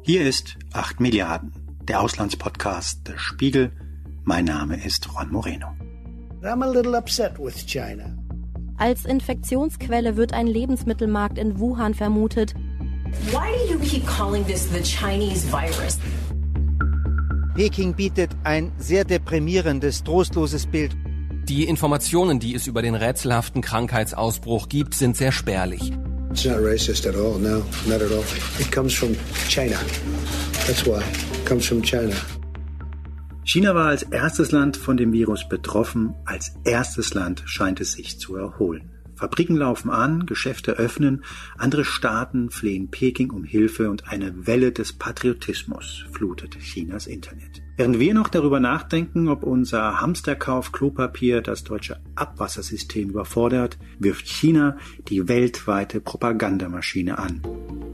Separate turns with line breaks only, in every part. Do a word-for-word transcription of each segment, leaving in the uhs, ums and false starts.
Hier ist acht Milliarden, der Auslandspodcast des Spiegel. Mein Name ist Ron Moreno.
I'm a little upset with China.
Als Infektionsquelle wird ein Lebensmittelmarkt in Wuhan vermutet.
Why do you keep calling this the Chinese virus?
Peking bietet ein sehr deprimierendes, trostloses Bild.
Die Informationen, die es über den rätselhaften Krankheitsausbruch gibt, sind sehr spärlich.
It's not racist at all, no, not at all. It comes from China. That's why. It comes from China.
China war als erstes Land von dem Virus betroffen. Als erstes Land scheint es sich zu erholen. Fabriken laufen an, Geschäfte öffnen, andere Staaten flehen Peking um Hilfe und eine Welle des Patriotismus flutet Chinas Internet. Während wir noch darüber nachdenken, ob unser Hamsterkauf Klopapier das deutsche Abwassersystem überfordert, wirft China die weltweite Propagandamaschine an.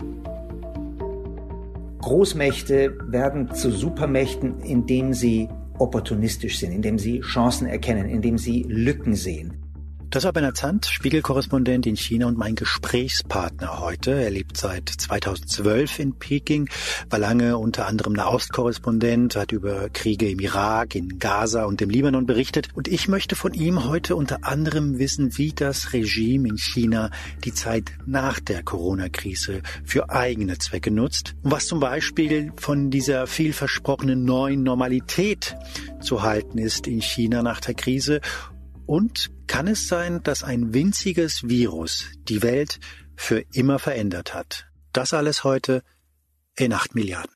Großmächte werden zu Supermächten, indem sie opportunistisch sind, indem sie Chancen erkennen, indem sie Lücken sehen.
Das war Bernhard Zandt, Spiegelkorrespondent in China und mein Gesprächspartner heute. Er lebt seit zweitausendzwölf in Peking, war lange unter anderem Nahostkorrespondent, hat über Kriege im Irak, in Gaza und im Libanon berichtet. Und ich möchte von ihm heute unter anderem wissen, wie das Regime in China die Zeit nach der Corona-Krise für eigene Zwecke nutzt und was zum Beispiel von dieser vielversprochenen neuen Normalität zu halten ist in China nach der Krise. Und kann es sein, dass ein winziges Virus die Welt für immer verändert hat? Das alles heute in acht Milliarden.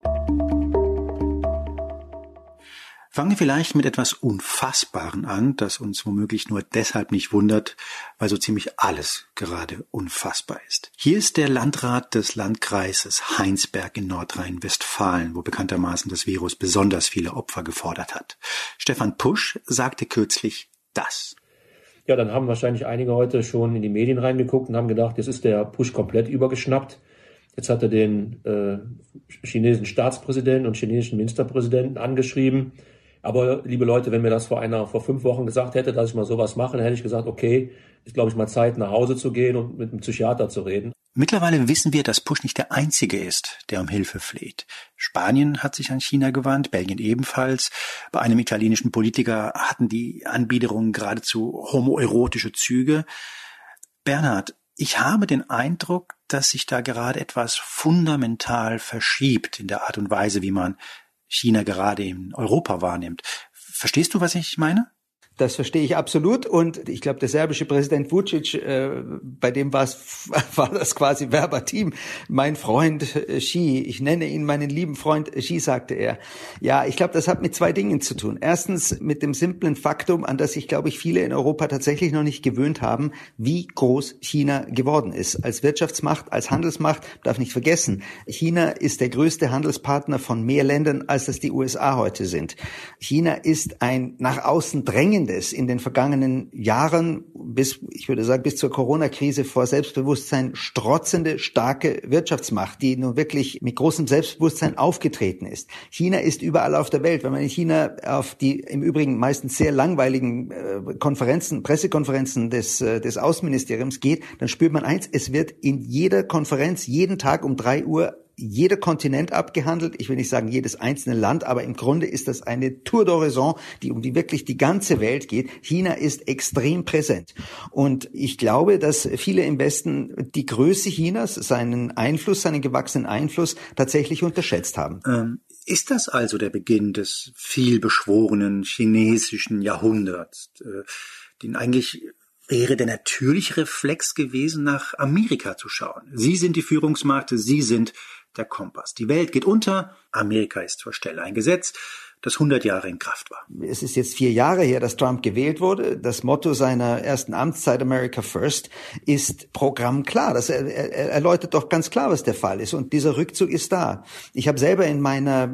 Fangen wir vielleicht mit etwas Unfassbaren an, das uns womöglich nur deshalb nicht wundert, weil so ziemlich alles gerade unfassbar ist. Hier ist der Landrat des Landkreises Heinsberg in Nordrhein-Westfalen, wo bekanntermaßen das Virus besonders viele Opfer gefordert hat. Stefan Pusch sagte kürzlich das.
Ja, dann haben wahrscheinlich einige heute schon in die Medien reingeguckt und haben gedacht, jetzt ist der Push komplett übergeschnappt. Jetzt hat er den äh, chinesischen Staatspräsidenten und chinesischen Ministerpräsidenten angeschrieben. Aber liebe Leute, wenn mir das vor einer, vor fünf Wochen gesagt hätte, dass ich mal sowas mache, dann hätte ich gesagt, okay, ist glaube ich mal Zeit, nach Hause zu gehen und mit einem Psychiater zu reden.
Mittlerweile wissen wir, dass Pusch nicht der Einzige ist, der um Hilfe fleht. Spanien hat sich an China gewandt, Belgien ebenfalls. Bei einem italienischen Politiker hatten die Anbiederungen geradezu homoerotische Züge. Bernhard, ich habe den Eindruck, dass sich da gerade etwas fundamental verschiebt in der Art und Weise, wie man China gerade in Europa wahrnimmt. Verstehst du, was ich meine?
Das verstehe ich absolut und ich glaube, der serbische Präsident Vučić, äh, bei dem war es, war das quasi verbatim. Mein Freund äh, Xi, ich nenne ihn meinen lieben Freund Xi, sagte er. Ja, ich glaube, das hat mit zwei Dingen zu tun. Erstens mit dem simplen Faktum, an das sich, glaube ich, viele in Europa tatsächlich noch nicht gewöhnt haben, wie groß China geworden ist. Als Wirtschaftsmacht, als Handelsmacht, darf nicht vergessen, China ist der größte Handelspartner von mehr Ländern, als das die U S A heute sind. China ist ein nach außen drängendes in den vergangenen Jahren bis, ich würde sagen, bis zur Corona-Krise vor Selbstbewusstsein strotzende, starke Wirtschaftsmacht, die nun wirklich mit großem Selbstbewusstsein aufgetreten ist. China ist überall auf der Welt. Wenn man in China auf die im Übrigen meistens sehr langweiligen äh, Konferenzen, Pressekonferenzen des, äh, des Außenministeriums geht, dann spürt man eins, es wird in jeder Konferenz jeden Tag um drei Uhr jeder Kontinent abgehandelt. Ich will nicht sagen jedes einzelne Land, aber im Grunde ist das eine Tour d'Horizon, die um die wirklich die ganze Welt geht. China ist extrem präsent. Und ich glaube, dass viele im Westen die Größe Chinas, seinen Einfluss, seinen gewachsenen Einfluss tatsächlich unterschätzt haben.
Ähm, ist das also der Beginn des vielbeschworenen chinesischen Jahrhunderts, äh, den eigentlich wäre der natürliche Reflex gewesen, nach Amerika zu schauen? Sie sind die Führungsmacht, Sie sind der Kompass. Die Welt geht unter, Amerika ist zur Stelle. Ein Gesetz, das hundert Jahre in Kraft war.
Es ist jetzt vier Jahre her, dass Trump gewählt wurde. Das Motto seiner ersten Amtszeit, America First, ist programmklar. Das er, er, erläutert doch ganz klar, was der Fall ist. Und dieser Rückzug ist da. Ich habe selber in meiner,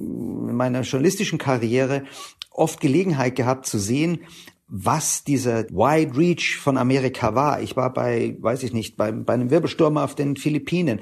in meiner journalistischen Karriere oft Gelegenheit gehabt zu sehen, was dieser Wide Reach von Amerika war. Ich war bei, weiß ich nicht, bei, bei einem Wirbelsturm auf den Philippinen.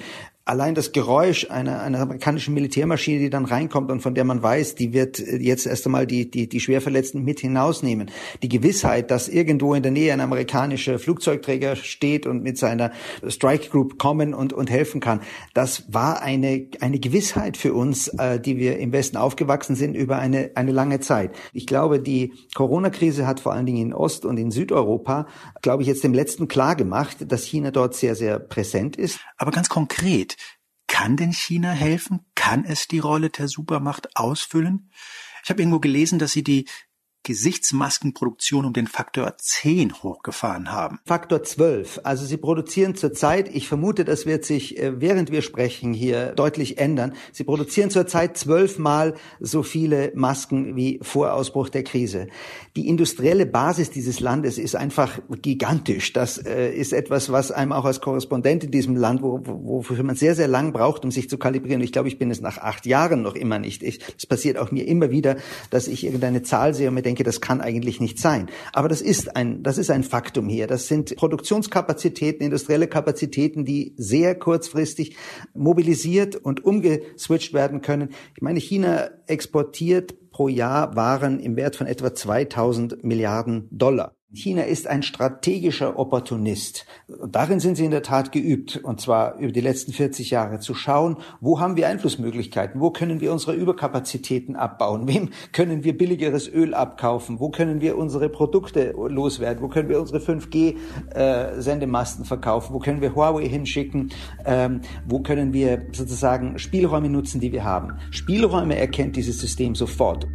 allein das Geräusch einer, einer amerikanischen Militärmaschine, die dann reinkommt und von der man weiß, die wird jetzt erst einmal die, die, die Schwerverletzten mit hinausnehmen. Die Gewissheit, dass irgendwo in der Nähe ein amerikanischer Flugzeugträger steht und mit seiner Strike Group kommen und, und helfen kann, das war eine, eine Gewissheit für uns, äh, die wir im Westen aufgewachsen sind über eine, eine lange Zeit. Ich glaube, die Corona-Krise hat vor allen Dingen in Ost- und in Südeuropa, glaube ich, jetzt dem Letzten klar gemacht, dass China dort sehr, sehr präsent ist.
Aber ganz konkret, kann denn China helfen? Kann es die Rolle der Supermacht ausfüllen? Ich habe irgendwo gelesen, dass sie die Gesichtsmaskenproduktion um den Faktor zehn hochgefahren haben.
Faktor zwölf. Also sie produzieren zurzeit, ich vermute, das wird sich, während wir sprechen, hier deutlich ändern. Sie produzieren zurzeit zwölfmal so viele Masken wie vor Ausbruch der Krise. Die industrielle Basis dieses Landes ist einfach gigantisch. Das äh, ist etwas, was einem auch als Korrespondent in diesem Land, wo, wo, wofür man sehr, sehr lang braucht, um sich zu kalibrieren. Ich glaube, ich bin es nach acht Jahren noch immer nicht. Es passiert auch mir immer wieder, dass ich irgendeine Zahl sehe und mir denke, das kann eigentlich nicht sein. Aber das ist ein, das ist ein Faktum hier. Das sind Produktionskapazitäten, industrielle Kapazitäten, die sehr kurzfristig mobilisiert und umgeswitcht werden können. Ich meine, China exportiert pro Jahr Waren im Wert von etwa zweitausend Milliarden Dollar. China ist ein strategischer Opportunist. Darin sind sie in der Tat geübt, und zwar über die letzten vierzig Jahre, zu schauen, wo haben wir Einflussmöglichkeiten, wo können wir unsere Überkapazitäten abbauen, wem können wir billigeres Öl abkaufen, wo können wir unsere Produkte loswerden, wo können wir unsere fünf G Sendemasten verkaufen, wo können wir Huawei hinschicken, ähm, wo können wir sozusagen Spielräume nutzen, die wir haben. Spielräume erkennt dieses System sofort.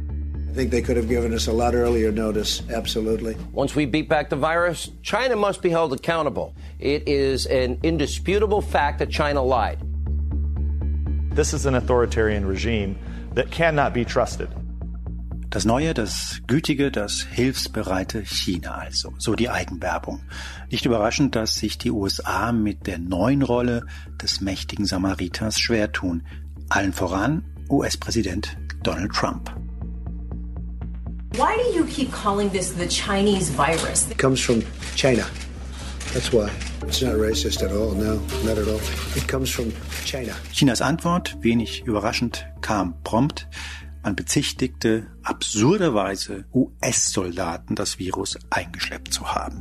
I think they could have given us a lot earlier notice, absolutely.
Once we beat back the virus, China must be held accountable. It is an indisputable fact that China lied.
This is an authoritarian regime that cannot be trusted.
Das neue, das gütige, das hilfsbereite China also, so die Eigenwerbung. Nicht überraschend, dass sich die U S A mit der neuen Rolle des mächtigen Samariters schwer tun. Allen voran U S-Präsident Donald Trump.
Why do you keep calling this the Chinese virus?
It comes from China. That's why. It's not racist at all. No, not at all. It comes from China.
Chinas Antwort, wenig überraschend, kam prompt. Man bezichtigte absurderweise U S-Soldaten, das Virus eingeschleppt zu haben.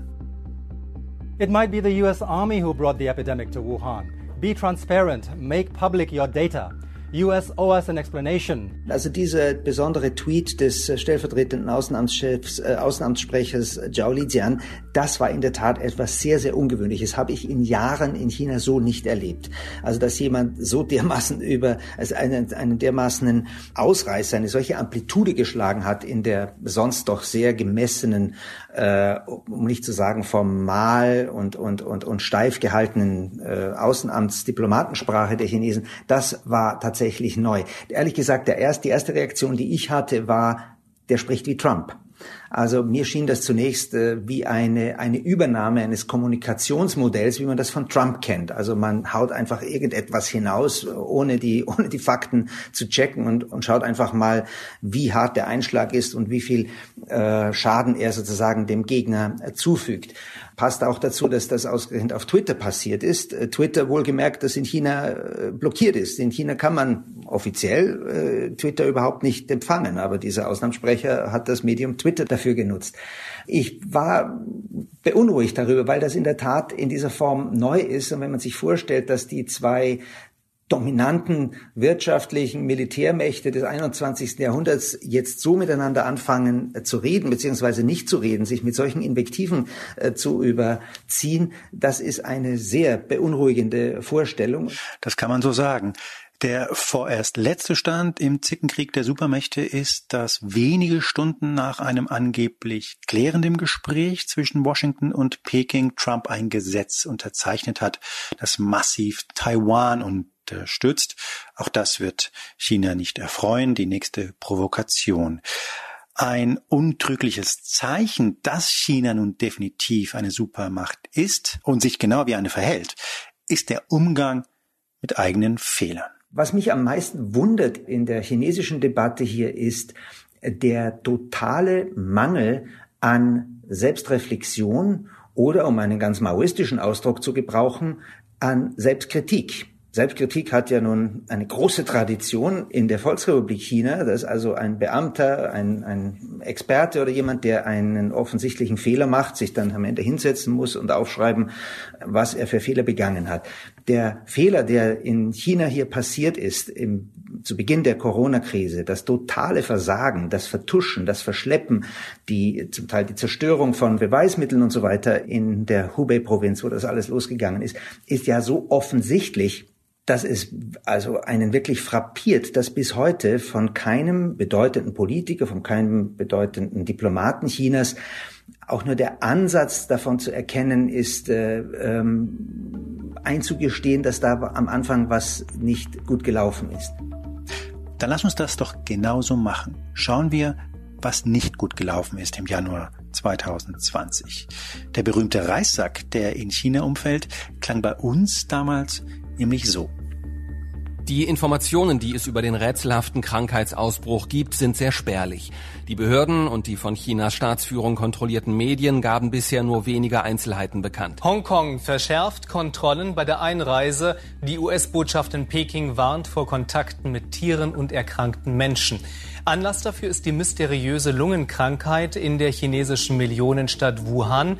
It might be the U S Army who brought the epidemic to Wuhan. Be transparent. Make public your data. U S owe us an explanation.
Also dieser besondere Tweet des stellvertretenden Außenamtschefs, äh, Außenamtssprechers Zhao Lijian, das war in der Tat etwas sehr, sehr Ungewöhnliches. Habe ich in Jahren in China so nicht erlebt. Also dass jemand so dermaßen über, also einen, einen dermaßen Ausreißer, eine solche Amplitude geschlagen hat in der sonst doch sehr gemessenen, äh, um nicht zu sagen formal und und und und steif gehaltenen äh, Außenamtsdiplomatensprache der Chinesen, das war tatsächlich tatsächlich neu. Ehrlich gesagt, der erste, die erste Reaktion, die ich hatte, war, der spricht wie Trump. Also mir schien das zunächst äh, wie eine eine Übernahme eines Kommunikationsmodells, wie man das von Trump kennt. Also man haut einfach irgendetwas hinaus, ohne die ohne die Fakten zu checken und und schaut einfach mal, wie hart der Einschlag ist und wie viel äh, Schaden er sozusagen dem Gegner äh, zufügt. Passt auch dazu, dass das ausgerechnet auf Twitter passiert ist. Äh, Twitter wohlgemerkt, das in China äh, blockiert ist. In China kann man offiziell äh, Twitter überhaupt nicht empfangen, aber dieser Auslandssprecher hat das Medium Twitter dafür genutzt. Ich war beunruhigt darüber, weil das in der Tat in dieser Form neu ist. Und wenn man sich vorstellt, dass die zwei dominanten wirtschaftlichen Militärmächte des einundzwanzigsten Jahrhunderts jetzt so miteinander anfangen äh, zu reden, beziehungsweise nicht zu reden, sich mit solchen Invektiven äh, zu überziehen, das ist eine sehr beunruhigende Vorstellung.
Das kann man so sagen. Der vorerst letzte Stand im Zickenkrieg der Supermächte ist, dass wenige Stunden nach einem angeblich klärenden Gespräch zwischen Washington und Peking Trump ein Gesetz unterzeichnet hat, das massiv Taiwan unterstützt. Auch das wird China nicht erfreuen, die nächste Provokation. Ein untrügliches Zeichen, dass China nun definitiv eine Supermacht ist und sich genau wie eine verhält, ist der Umgang mit eigenen Fehlern.
Was mich am meisten wundert in der chinesischen Debatte hier ist der totale Mangel an Selbstreflexion oder, um einen ganz maoistischen Ausdruck zu gebrauchen, an Selbstkritik. Selbstkritik hat ja nun eine große Tradition in der Volksrepublik China, dass also ein Beamter, ein, ein Experte oder jemand, der einen offensichtlichen Fehler macht, sich dann am Ende hinsetzen muss und aufschreiben, was er für Fehler begangen hat. Der Fehler, der in China hier passiert ist, im, zu Beginn der Corona-Krise, das totale Versagen, das Vertuschen, das Verschleppen, die zum Teil die Zerstörung von Beweismitteln und so weiter in der Hubei-Provinz, wo das alles losgegangen ist, ist ja so offensichtlich, dass es also einen wirklich frappiert, dass bis heute von keinem bedeutenden Politiker, von keinem bedeutenden Diplomaten Chinas auch nur der Ansatz davon zu erkennen ist, äh, ähm, einzugestehen, dass da am Anfang was nicht gut gelaufen ist.
Dann lass uns das doch genauso machen. Schauen wir, was nicht gut gelaufen ist im Januar zwanzig zwanzig. Der berühmte Reissack, der in China umfällt, klang bei uns damals nämlich so.
Die Informationen, die es über den rätselhaften Krankheitsausbruch gibt, sind sehr spärlich. Die Behörden und die von Chinas Staatsführung kontrollierten Medien gaben bisher nur wenige Einzelheiten bekannt.
Hongkong verschärft Kontrollen bei der Einreise. Die U S-Botschaft in Peking warnt vor Kontakten mit Tieren und erkrankten Menschen. Anlass dafür ist die mysteriöse Lungenkrankheit in der chinesischen Millionenstadt Wuhan.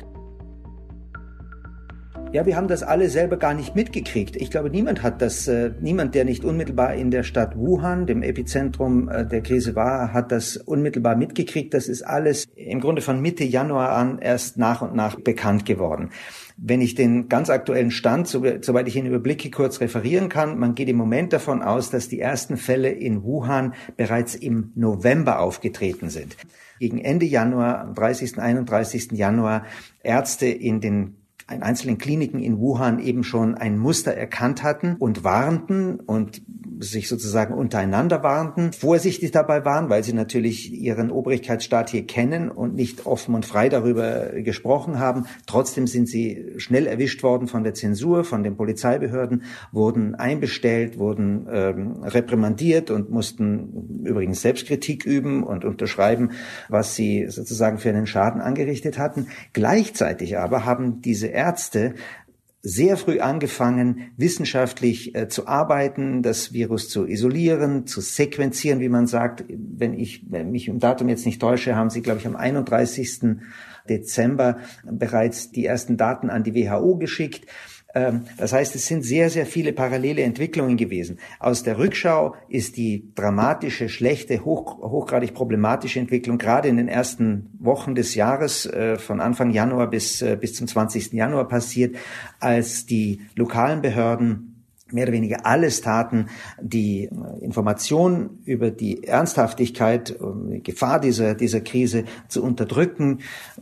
Ja, wir haben das alle selber gar nicht mitgekriegt. Ich glaube, niemand hat das, äh, niemand, der nicht unmittelbar in der Stadt Wuhan, dem Epizentrum äh, der Krise war, hat das unmittelbar mitgekriegt. Das ist alles im Grunde von Mitte Januar an erst nach und nach bekannt geworden. Wenn ich den ganz aktuellen Stand, so, soweit ich ihn überblicke, kurz referieren kann, man geht im Moment davon aus, dass die ersten Fälle in Wuhan bereits im November aufgetreten sind. Gegen Ende Januar, am dreißigsten, einunddreißigsten Januar, Ärzte in den in einzelnen Kliniken in Wuhan eben schon ein Muster erkannt hatten und warnten und sich sozusagen untereinander warnten, vorsichtig dabei waren, weil sie natürlich ihren Obrigkeitsstaat hier kennen und nicht offen und frei darüber gesprochen haben. Trotzdem sind sie schnell erwischt worden von der Zensur, von den Polizeibehörden, wurden einbestellt, wurden ähm, reprimandiert und mussten übrigens Selbstkritik üben und unterschreiben, was sie sozusagen für einen Schaden angerichtet hatten. Gleichzeitig aber haben diese Ärzte sehr früh angefangen, wissenschaftlich äh, zu arbeiten, das Virus zu isolieren, zu sequenzieren, wie man sagt. Wenn ich wenn mich im Datum jetzt nicht täusche, haben sie, glaube ich, am einunddreißigsten Dezember bereits die ersten Daten an die W H O geschickt. Das heißt, es sind sehr, sehr viele parallele Entwicklungen gewesen. Aus der Rückschau ist die dramatische, schlechte, hoch, hochgradig problematische Entwicklung gerade in den ersten Wochen des Jahres, von Anfang Januar bis, bis zum zwanzigsten Januar passiert, als die lokalen Behörden mehr oder weniger alles taten, die Information über die Ernsthaftigkeit, die Gefahr dieser, dieser Krise zu unterdrücken.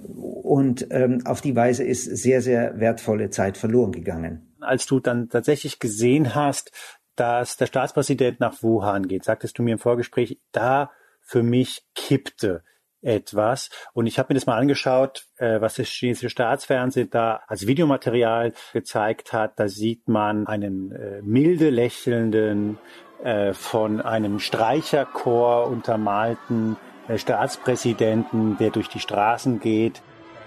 Und ähm, auf die Weise ist sehr, sehr wertvolle Zeit verloren gegangen.
Als du dann tatsächlich gesehen hast, dass der Staatspräsident nach Wuhan geht, sagtest du mir im Vorgespräch, da für mich kippte etwas. Und ich habe mir das mal angeschaut, äh, was das chinesische Staatsfernsehen da als Videomaterial gezeigt hat. Da sieht man einen äh, milde lächelnden, äh, von einem Streicherchor untermalten äh, Staatspräsidenten, der durch die Straßen geht.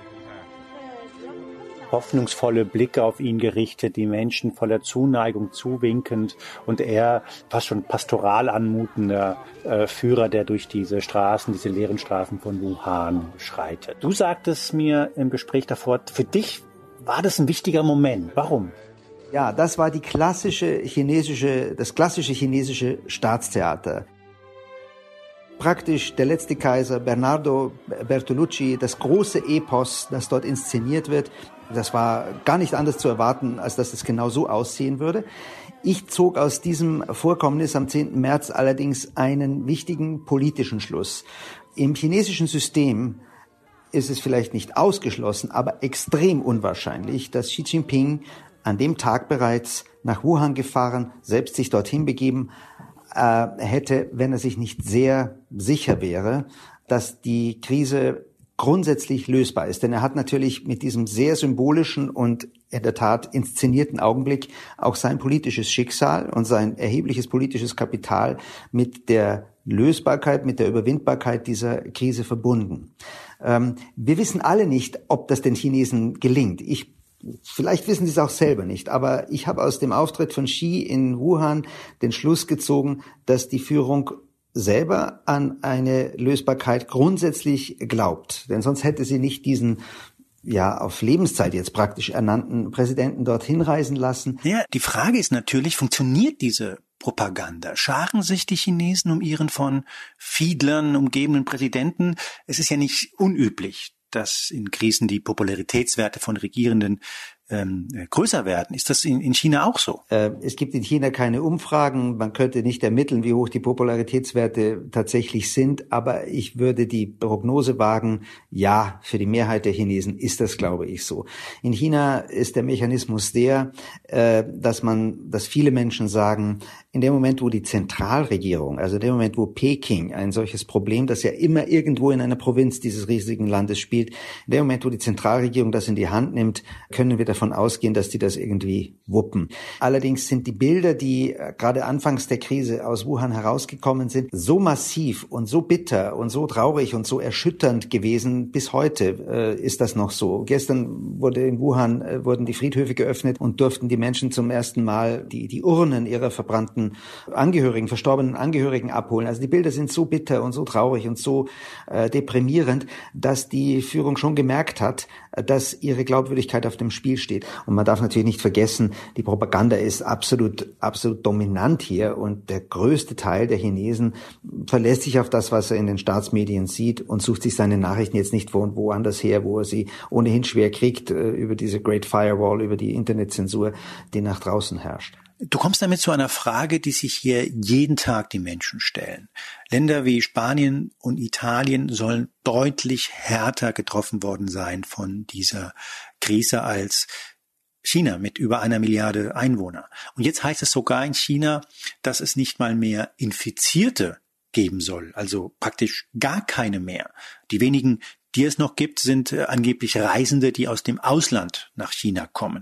Hoffnungsvolle Blicke auf ihn gerichtet, die Menschen voller Zuneigung zuwinkend und er fast schon pastoral anmutender äh, Führer, der durch diese Straßen, diese leeren Straßen von Wuhan schreitet. Du sagtest mir im Gespräch davor, für dich war das ein wichtiger Moment. Warum?
Ja, das war die klassische chinesische, das klassische chinesische Staatstheater. Praktisch der letzte Kaiser, Bernardo Bertolucci, das große Epos, das dort inszeniert wird. Das war gar nicht anders zu erwarten, als dass es genau so aussehen würde. Ich zog aus diesem Vorkommnis am zehnten März allerdings einen wichtigen politischen Schluss. Im chinesischen System ist es vielleicht nicht ausgeschlossen, aber extrem unwahrscheinlich, dass Xi Jinping an dem Tag bereits nach Wuhan gefahren, selbst sich dorthin begeben äh, hätte, wenn er sich nicht sehr sicher wäre, dass die Krise grundsätzlich lösbar ist. Denn er hat natürlich mit diesem sehr symbolischen und in der Tat inszenierten Augenblick auch sein politisches Schicksal und sein erhebliches politisches Kapital mit der Lösbarkeit, mit der Überwindbarkeit dieser Krise verbunden. Ähm, wir wissen alle nicht, ob das den Chinesen gelingt. Ich Vielleicht wissen sie es auch selber nicht, aber ich habe aus dem Auftritt von Xi in Wuhan den Schluss gezogen, dass die Führung selber an eine Lösbarkeit grundsätzlich glaubt. Denn sonst hätte sie nicht diesen ja auf Lebenszeit jetzt praktisch ernannten Präsidenten dorthin reisen lassen.
Ja, die Frage ist natürlich, funktioniert diese Propaganda? Scharen sich die Chinesen um ihren von Fiedlern umgebenen Präsidenten? Es ist ja nicht unüblich, dass in Krisen die Popularitätswerte von Regierenden ähm, größer werden. Ist das in, in China auch so?
Äh, es gibt in China keine Umfragen. Man könnte nicht ermitteln, wie hoch die Popularitätswerte tatsächlich sind. Aber ich würde die Prognose wagen, ja, für die Mehrheit der Chinesen ist das, glaube ich, so. In China ist der Mechanismus der, äh, dass man, dass viele Menschen sagen, in dem Moment, wo die Zentralregierung, also in dem Moment, wo Peking ein solches Problem, das ja immer irgendwo in einer Provinz dieses riesigen Landes spielt, in dem Moment, wo die Zentralregierung das in die Hand nimmt, können wir davon ausgehen, dass die das irgendwie wuppen. Allerdings sind die Bilder, die gerade anfangs der Krise aus Wuhan herausgekommen sind, so massiv und so bitter und so traurig und so erschütternd gewesen. Bis heute äh, ist das noch so. Gestern wurde in Wuhan äh, wurden die Friedhöfe geöffnet und durften die Menschen zum ersten Mal die, die Urnen ihrer verbrannten Angehörigen, verstorbenen Angehörigen abholen. Also die Bilder sind so bitter und so traurig und so äh, deprimierend, dass die Führung schon gemerkt hat, dass ihre Glaubwürdigkeit auf dem Spiel steht. Und man darf natürlich nicht vergessen, die Propaganda ist absolut, absolut dominant hier und der größte Teil der Chinesen verlässt sich auf das, was er in den Staatsmedien sieht und sucht sich seine Nachrichten jetzt nicht wo, woanders her, wo er sie ohnehin schwer kriegt, über diese Great Firewall, über die Internetzensur, die nach draußen herrscht.
Du kommst damit zu einer Frage, die sich hier jeden Tag die Menschen stellen. Länder wie Spanien und Italien sollen deutlich härter getroffen worden sein von dieser Krise als China mit über einer Milliarde Einwohner. Und jetzt heißt es sogar in China, dass es nicht mal mehr Infizierte geben soll, also praktisch gar keine mehr. Die wenigen, die es noch gibt, sind angeblich Reisende, die aus dem Ausland nach China kommen.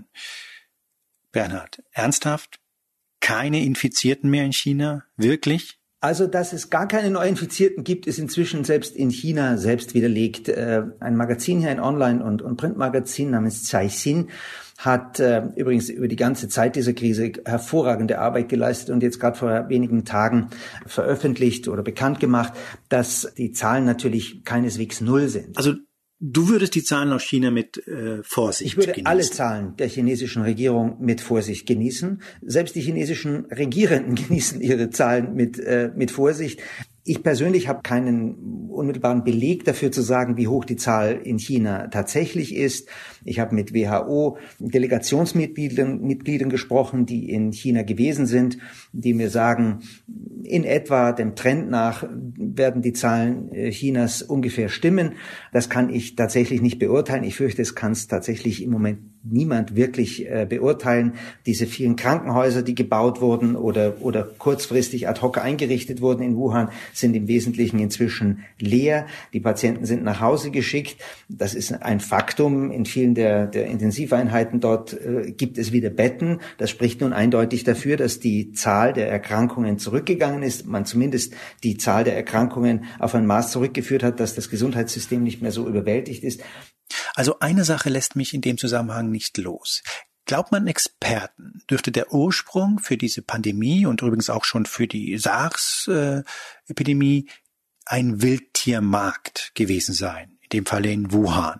Bernhard, ernsthaft? Keine Infizierten mehr in China? Wirklich?
Also, dass es gar keine Neuinfizierten gibt, ist inzwischen selbst in China selbst widerlegt. Ein Magazin hier, ein Online- und, und Printmagazin namens Caixin, hat äh, übrigens über die ganze Zeit dieser Krise hervorragende Arbeit geleistet und jetzt gerade vor wenigen Tagen veröffentlicht oder bekannt gemacht, dass die Zahlen natürlich keineswegs null sind.
Also du würdest die Zahlen aus China mit äh, Vorsicht
Ich würde
genießen.
alle Zahlen der chinesischen Regierung mit Vorsicht genießen. Selbst die chinesischen Regierenden genießen ihre Zahlen mit äh, mit Vorsicht. Ich persönlich habe keinen unmittelbaren Beleg dafür zu sagen, wie hoch die Zahl in China tatsächlich ist. Ich habe mit W H O-Delegationsmitgliedern Mitgliedern gesprochen, die in China gewesen sind, die mir sagen, in etwa dem Trend nach werden die Zahlen Chinas ungefähr stimmen. Das kann ich tatsächlich nicht beurteilen. Ich fürchte, es kann es tatsächlich im Moment niemand wirklich äh, beurteilen. Diese vielen Krankenhäuser, die gebaut wurden oder oder kurzfristig ad hoc eingerichtet wurden in Wuhan, sind im Wesentlichen inzwischen leer. Die Patienten sind nach Hause geschickt. Das ist ein Faktum. In vielen der, der Intensiveinheiten dort äh, gibt es wieder Betten. Das spricht nun eindeutig dafür, dass die Zahl der Erkrankungen zurückgegangen ist. Man zumindest die Zahl der Erkrankungen auf ein Maß zurückgeführt hat, dass das Gesundheitssystem nicht mehr so überwältigt ist.
Also eine Sache lässt mich in dem Zusammenhang nicht los. Glaubt man Experten, dürfte der Ursprung für diese Pandemie und übrigens auch schon für die SARS-Epidemie ein Wildtiermarkt gewesen sein, in dem Falle in Wuhan.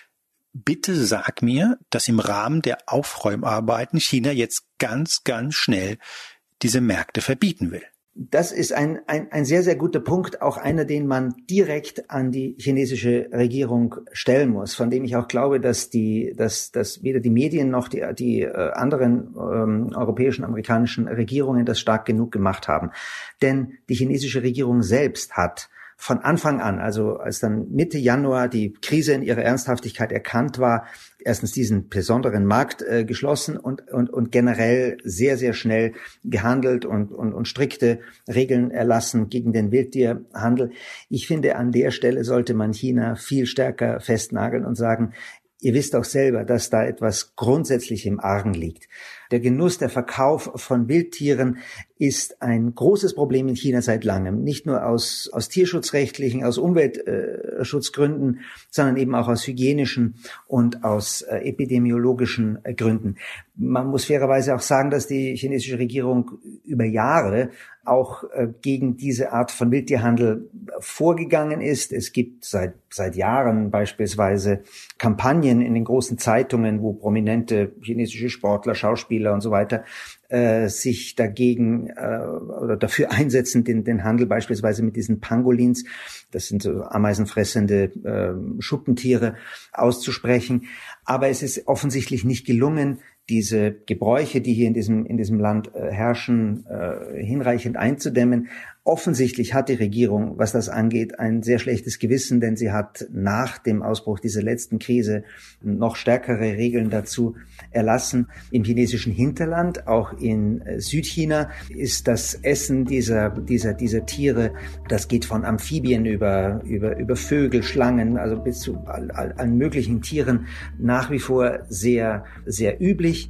Bitte sag mir, dass im Rahmen der Aufräumarbeiten China jetzt ganz, ganz schnell diese Märkte verbieten will.
Das ist ein, ein, ein sehr, sehr guter Punkt, auch einer, den man direkt an die chinesische Regierung stellen muss, von dem ich auch glaube, dass die, dass, dass weder die Medien noch die, die äh, anderen ähm, europäischen, amerikanischen Regierungen das stark genug gemacht haben. Denn die chinesische Regierung selbst hat von Anfang an, also als dann Mitte Januar die Krise in ihrer Ernsthaftigkeit erkannt war, erstens diesen besonderen Markt äh, geschlossen und, und, und generell sehr, sehr schnell gehandelt und, und, und strikte Regeln erlassen gegen den Wildtierhandel. Ich finde, an der Stelle sollte man China viel stärker festnageln und sagen, ihr wisst auch selber, dass da etwas grundsätzlich im Argen liegt. Der Genuss, der Verkauf von Wildtieren ist ein großes Problem in China seit langem. Nicht nur aus, aus tierschutzrechtlichen, aus Umweltschutzgründen, sondern eben auch aus hygienischen und aus äh, epidemiologischen äh, Gründen. Man muss fairerweise auch sagen, dass die chinesische Regierung über Jahre auch äh, gegen diese Art von Wildtierhandel vorgegangen ist. Es gibt seit seit Jahren beispielsweise Kampagnen in den großen Zeitungen, wo prominente chinesische Sportler, Schauspieler und so weiter äh, sich dagegen äh, oder dafür einsetzen, den, den Handel beispielsweise mit diesen Pangolins, das sind so ameisenfressende äh, Schuppentiere, auszusprechen. Aber es ist offensichtlich nicht gelungen, diese Gebräuche, die hier in diesem in diesem Land äh, herrschen, äh, hinreichend einzudämmen. Offensichtlich hat die Regierung, was das angeht, ein sehr schlechtes Gewissen, denn sie hat nach dem Ausbruch dieser letzten Krise noch stärkere Regeln dazu erlassen. Im chinesischen Hinterland, auch in äh, Südchina, ist das Essen dieser dieser dieser Tiere, das geht von Amphibien über über über Vögel, Schlangen, also bis zu all, all, allen möglichen Tieren nach wie vor sehr sehr üblich.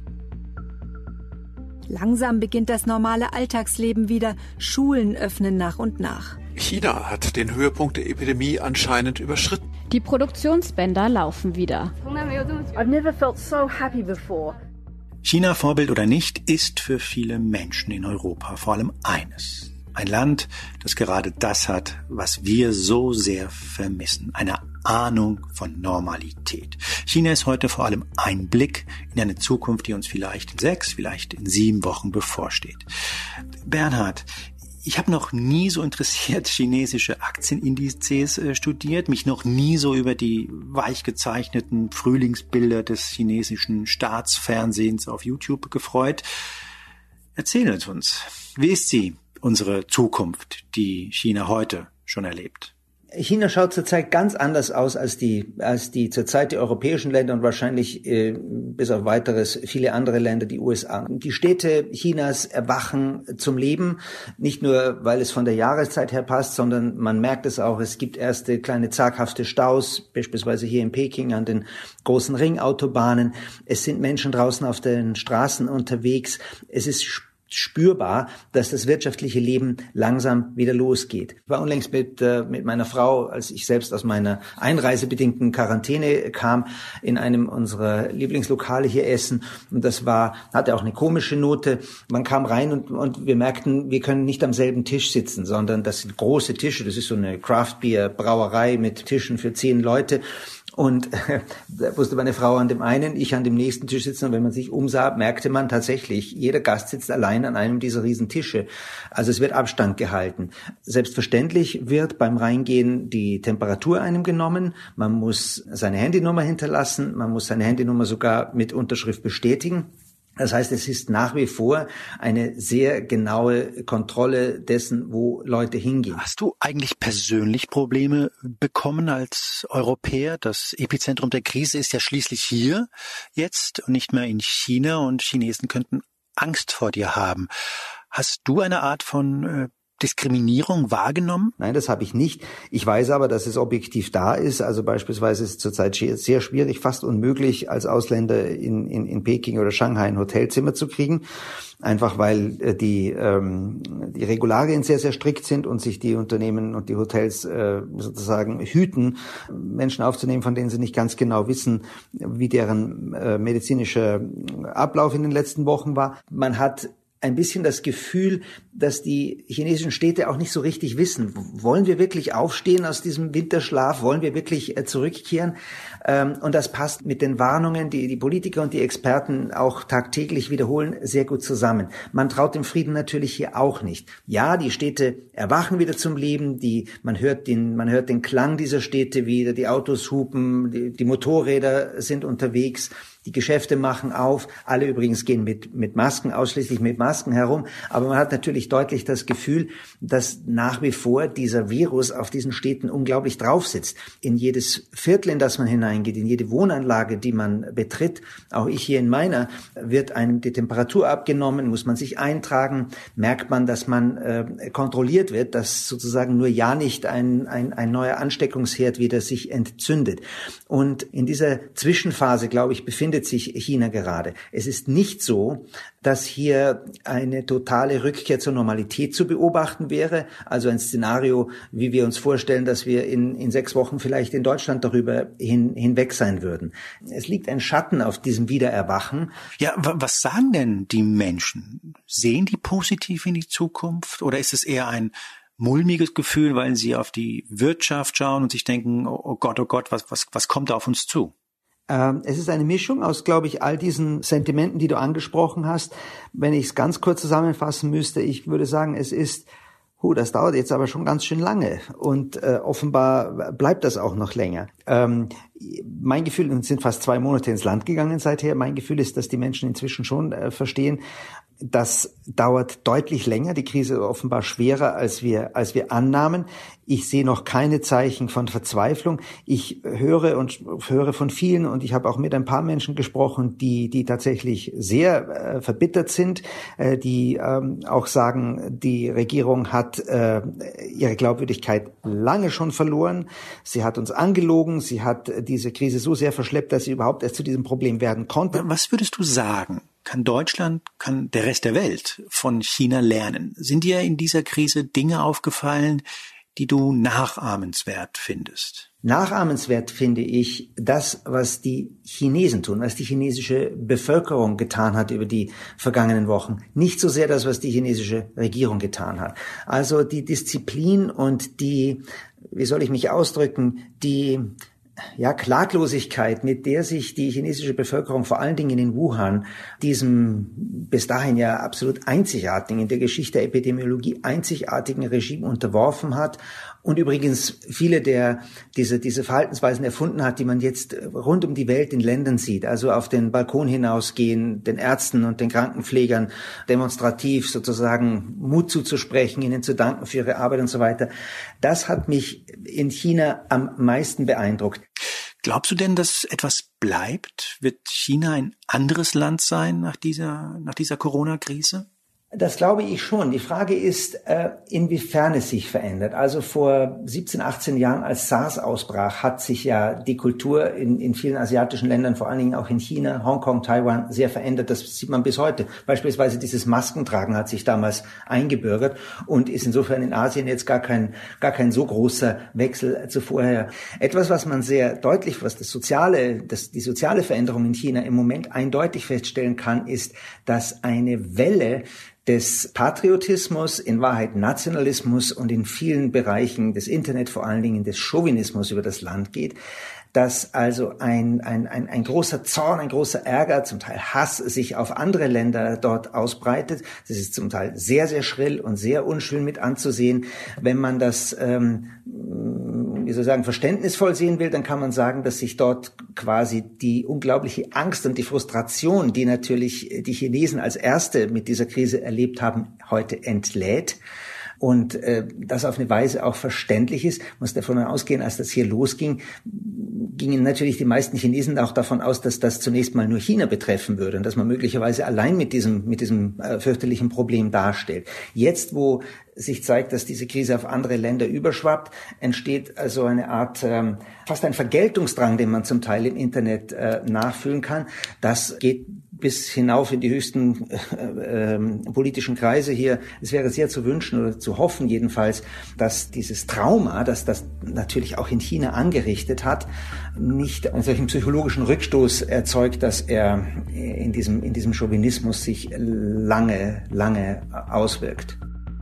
Langsam beginnt das normale Alltagsleben wieder. Schulen öffnen nach und nach.
China hat den Höhepunkt der Epidemie anscheinend überschritten.
Die Produktionsbänder laufen wieder.
I've never felt so happy before.
China, Vorbild oder nicht, ist für viele Menschen in Europa vor allem eines. Ein Land, das gerade das hat, was wir so sehr vermissen. Eine Ahnung von Normalität. China ist heute vor allem ein Blick in eine Zukunft, die uns vielleicht in sechs, vielleicht in sieben Wochen bevorsteht. Bernhard, ich habe noch nie so interessiert chinesische Aktienindizes äh, studiert, mich noch nie so über die weich gezeichneten Frühlingsbilder des chinesischen Staatsfernsehens auf YouTube gefreut. Erzähl es uns. Wie ist sie, unsere Zukunft, die China heute schon erlebt?
China schaut zurzeit ganz anders aus als die als die zurzeit die europäischen Länder und wahrscheinlich äh, bis auf weiteres viele andere Länder, die U S A. Die Städte Chinas erwachen zum Leben, nicht nur, weil es von der Jahreszeit her passt, sondern man merkt es auch, es gibt erste kleine zaghafte Staus, beispielsweise hier in Peking an den großen Ringautobahnen. Es sind Menschen draußen auf den Straßen unterwegs. Es ist spürbar, dass das wirtschaftliche Leben langsam wieder losgeht. Ich war unlängst mit äh, mit meiner Frau, als ich selbst aus meiner einreisebedingten Quarantäne kam, in einem unserer Lieblingslokale hier essen. Und das war hatte auch eine komische Note. Man kam rein und, und wir merkten, wir können nicht am selben Tisch sitzen, sondern das sind große Tische. Das ist so eine Craft-Bier-Brauerei mit Tischen für zehn Leute. Und äh, da musste meine Frau an dem einen, ich an dem nächsten Tisch sitzen. Und wenn man sich umsah, merkte man tatsächlich, jeder Gast sitzt allein an einem dieser riesen Tische. Also es wird Abstand gehalten. Selbstverständlich wird beim Reingehen die Temperatur einem genommen. Man muss seine Handynummer hinterlassen. Man muss seine Handynummer sogar mit Unterschrift bestätigen. Das heißt, es ist nach wie vor eine sehr genaue Kontrolle dessen, wo Leute hingehen.
Hast du eigentlich persönlich Probleme bekommen als Europäer? Das Epizentrum der Krise ist ja schließlich hier jetzt und nicht mehr in China, und Chinesen könnten Angst vor dir haben. Hast du eine Art von äh, Diskriminierung wahrgenommen?
Nein, das habe ich nicht. Ich weiß aber, dass es objektiv da ist. Also beispielsweise ist es zurzeit sehr schwierig, fast unmöglich, als Ausländer in, in, in Peking oder Shanghai ein Hotelzimmer zu kriegen. Einfach weil die, ähm, die Regularien sehr, sehr strikt sind und sich die Unternehmen und die Hotels äh, sozusagen hüten, Menschen aufzunehmen, von denen sie nicht ganz genau wissen, wie deren äh, medizinischer Ablauf in den letzten Wochen war. Man hat ein bisschen das Gefühl, dass die chinesischen Städte auch nicht so richtig wissen, wollen wir wirklich aufstehen aus diesem Winterschlaf, wollen wir wirklich zurückkehren? Und das passt mit den Warnungen, die die Politiker und die Experten auch tagtäglich wiederholen, sehr gut zusammen. Man traut dem Frieden natürlich hier auch nicht. Ja, die Städte erwachen wieder zum Leben, die, man hört den, man hört den Klang dieser Städte wieder, die Autos hupen, die, die Motorräder sind unterwegs. Die Geschäfte machen auf, alle übrigens gehen mit mit Masken, ausschließlich mit Masken herum, aber man hat natürlich deutlich das Gefühl, dass nach wie vor dieser Virus auf diesen Städten unglaublich drauf sitzt. In jedes Viertel, in das man hineingeht, in jede Wohnanlage, die man betritt, auch ich hier in meiner, wird einem die Temperatur abgenommen, muss man sich eintragen, merkt man, dass man äh, kontrolliert wird, dass sozusagen nur ja nicht ein, ein, ein neuer Ansteckungsherd wieder sich entzündet. Und in dieser Zwischenphase, glaube ich, befindet befindet sich China gerade. Es ist nicht so, dass hier eine totale Rückkehr zur Normalität zu beobachten wäre, also ein Szenario, wie wir uns vorstellen, dass wir in, in sechs Wochen vielleicht in Deutschland darüber hin, hinweg sein würden. Es liegt ein Schatten auf diesem Wiedererwachen.
Ja, was sagen denn die Menschen? Sehen die positiv in die Zukunft oder ist es eher ein mulmiges Gefühl, weil sie auf die Wirtschaft schauen und sich denken, oh Gott, oh Gott, was, was, was kommt da auf uns zu?
Ähm, es ist eine Mischung aus, glaube ich, all diesen Sentimenten, die du angesprochen hast. Wenn ich es ganz kurz zusammenfassen müsste, ich würde sagen, es ist, huh, das dauert jetzt aber schon ganz schön lange und äh, offenbar bleibt das auch noch länger. Ähm, mein Gefühl, und es sind fast zwei Monate ins Land gegangen seither, mein Gefühl ist, dass die Menschen inzwischen schon äh, verstehen, das dauert deutlich länger, die Krise ist offenbar schwerer, als wir, als wir annahmen. Ich sehe noch keine Zeichen von Verzweiflung. Ich höre und höre von vielen und ich habe auch mit ein paar Menschen gesprochen, die, die tatsächlich sehr äh, verbittert sind, äh, die ähm, auch sagen, die Regierung hat äh, ihre Glaubwürdigkeit lange schon verloren. Sie hat uns angelogen, sie hat diese Krise so sehr verschleppt, dass sie überhaupt erst zu diesem Problem werden konnte.
Was würdest du sagen? Kann Deutschland, kann der Rest der Welt von China lernen? Sind dir in dieser Krise Dinge aufgefallen, die du nachahmenswert findest?
Nachahmenswert finde ich das, was die Chinesen tun, was die chinesische Bevölkerung getan hat über die vergangenen Wochen. Nicht so sehr das, was die chinesische Regierung getan hat. Also die Disziplin und die, wie soll ich mich ausdrücken, die ja, Klaglosigkeit, mit der sich die chinesische Bevölkerung vor allen Dingen in Wuhan, diesem bis dahin ja absolut einzigartigen, in der Geschichte der Epidemiologie einzigartigen Regime unterworfen hat und übrigens viele der diese diese Verhaltensweisen erfunden hat, die man jetzt rund um die Welt in Ländern sieht, also auf den Balkon hinausgehen, den Ärzten und den Krankenpflegern demonstrativ sozusagen Mut zuzusprechen, ihnen zu danken für ihre Arbeit und so weiter. Das hat mich in China am meisten beeindruckt.
Glaubst du denn, dass etwas bleibt? Wird China ein anderes Land sein nach dieser, nach dieser Corona-Krise?
Das glaube ich schon. Die Frage ist, äh, inwiefern es sich verändert. Also vor siebzehn, achtzehn Jahren, als SARS ausbrach, hat sich ja die Kultur in, in vielen asiatischen Ländern, vor allen Dingen auch in China, Hongkong, Taiwan, sehr verändert. Das sieht man bis heute. Beispielsweise dieses Maskentragen hat sich damals eingebürgert und ist insofern in Asien jetzt gar kein, gar kein so großer Wechsel zu vorher. Etwas, was man sehr deutlich, was das soziale, das, die soziale Veränderung in China im Moment eindeutig feststellen kann, ist, dass eine Welle des Patriotismus, in Wahrheit Nationalismus und in vielen Bereichen des Internet, vor allen Dingen des Chauvinismus über das Land geht, dass also ein, ein, ein, ein großer Zorn, ein großer Ärger, zum Teil Hass sich auf andere Länder dort ausbreitet. Das ist zum Teil sehr, sehr schrill und sehr unschön mit anzusehen. Wenn man das, ähm, wie soll ich sagen, verständnisvoll sehen will, dann kann man sagen, dass sich dort quasi die unglaubliche Angst und die Frustration, die natürlich die Chinesen als Erste mit dieser Krise erlebt haben, heute entlädt. Und äh, das auf eine Weise auch verständlich ist. Man muss davon ausgehen, als das hier losging, gingen natürlich die meisten Chinesen auch davon aus, dass das zunächst mal nur China betreffen würde und dass man möglicherweise allein mit diesem mit diesem äh, fürchterlichen Problem darstellt. Jetzt, wo sich zeigt, dass diese Krise auf andere Länder überschwappt, entsteht also eine Art, ähm, fast ein Vergeltungsdrang, den man zum Teil im Internet äh, nachfühlen kann. Das geht bis hinauf in die höchsten äh, äh, politischen Kreise hier. Es wäre sehr zu wünschen oder zu hoffen jedenfalls, dass dieses Trauma, das das natürlich auch in China angerichtet hat, nicht einen solchen psychologischen Rückstoß erzeugt, dass er in diesem, in diesem Chauvinismus sich lange, lange auswirkt.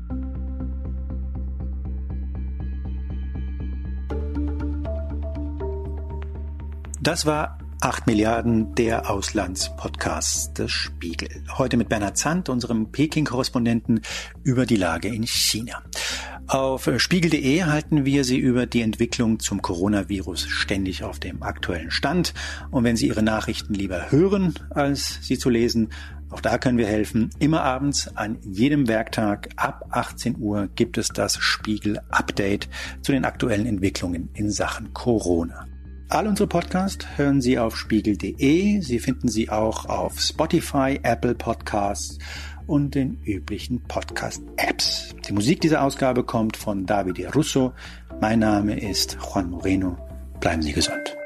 Das war acht Milliarden, der Auslandspodcast des Spiegel. Heute mit Bernhard Zandt, unserem Peking-Korrespondenten, über die Lage in China. Auf spiegel punkt de halten wir Sie über die Entwicklung zum Coronavirus ständig auf dem aktuellen Stand. Und wenn Sie Ihre Nachrichten lieber hören, als sie zu lesen, auch da können wir helfen. Immer abends an jedem Werktag ab achtzehn Uhr gibt es das Spiegel-Update zu den aktuellen Entwicklungen in Sachen Corona. All unsere Podcasts hören Sie auf spiegel punkt de. Sie finden sie auch auf Spotify, Apple Podcasts und den üblichen Podcast-Apps. Die Musik dieser Ausgabe kommt von Davide Russo. Mein Name ist Juan Moreno. Bleiben Sie gesund.